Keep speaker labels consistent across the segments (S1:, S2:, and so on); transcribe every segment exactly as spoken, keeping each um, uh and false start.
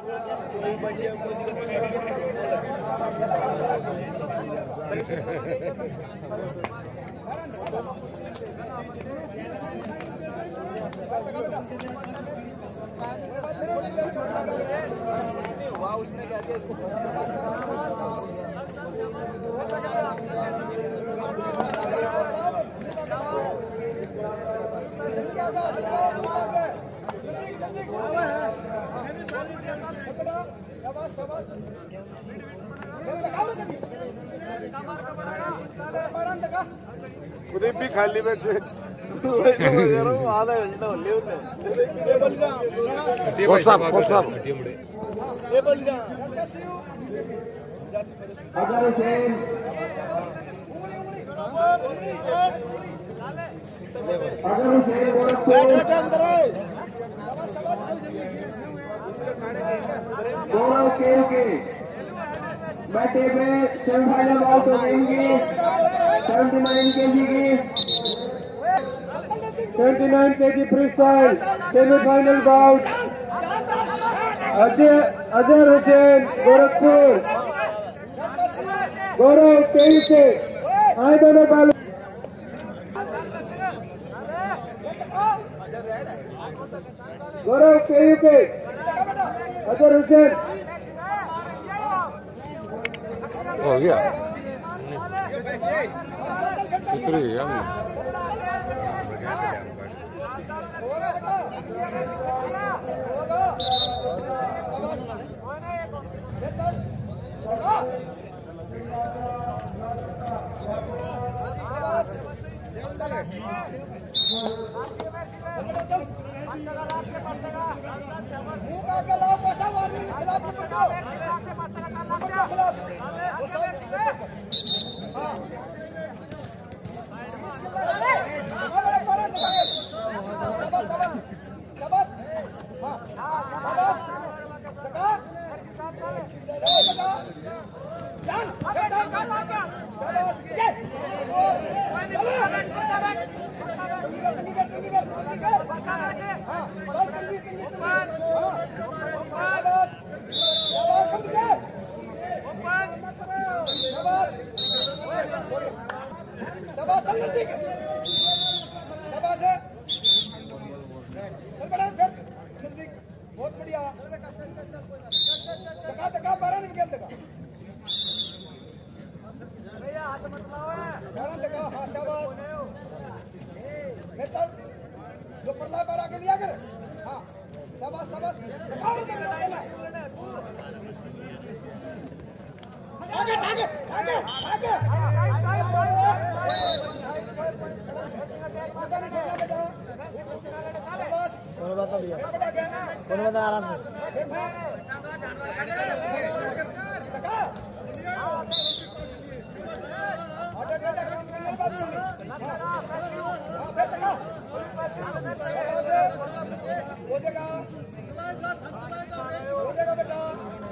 S1: कोई बचे कोई
S2: उदय भी खाली बैठे
S3: बैठे में सेमीफाइनल बाउट हो जाएंगे सेवेंटी नाइन के जी की seventy nine K G freestyle semifinal bout Ajay Azhar Hussain Gorakhpur Gaurav केयू के आए दोनों बालू गौरव केयू के अजहर हुसैन
S2: हो गया उतरी गया बहुत बढ़िया तका तका बारह निकल तका भैया हाथ मत लाओ बारह तका हां शाबाश ले चल जो परला पर आके दिया कर हां शाबाश शाबाश आगे आगे आगे आगे कौन बता भैया कौन बता आराम से तका ऑटो डेटा काम करने बात नहीं हां फिर तका हो जाएगा हो जाएगा बेटा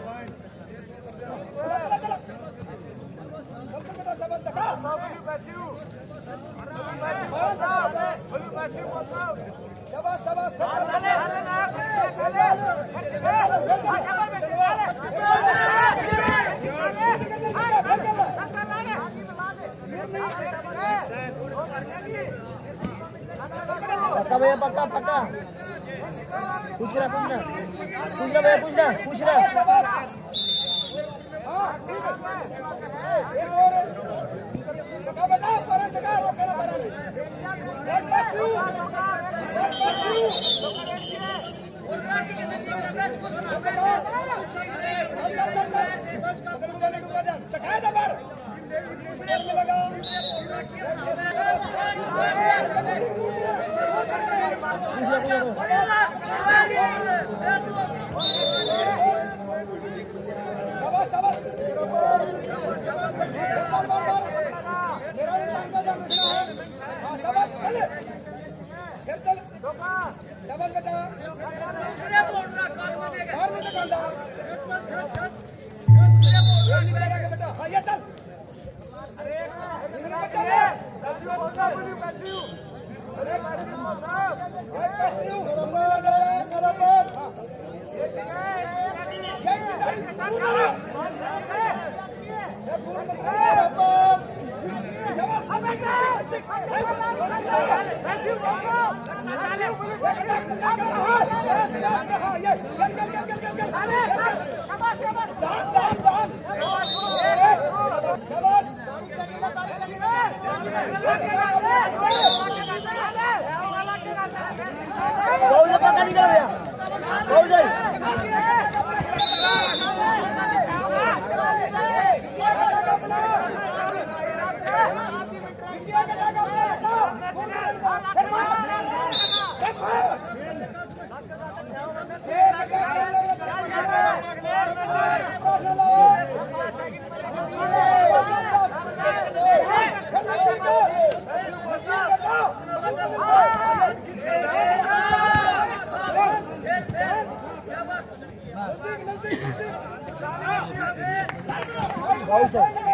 S2: चला चला चला चल बेटा सब तका शाबाश शाबाश पक्का भैया पक्का पक्का पूछ रहा पूछ रहा पूछ रहा भैया पूछ रहा पूछ रहा एक और जगह बेटा पर जगह रोकना पर red pass you red pass you अगर मुझे नहीं डूबा जाए तकाए जा बाहर में लगा शाबाश शाबाश मेरा भी टाइम का ध्यान रखना है हां शाबाश चल फिर चल शाबाश बेटा दूसरे बोल रहा कान में देगा बाहर में निकालना ये नहीं करेगा बेटा हां ये चल अरे एक मिनट चले दसवीं बोलता बोली पैसिव अरे पैसिव साहब ये पैसिव मेरा मेरा मेरा Right side.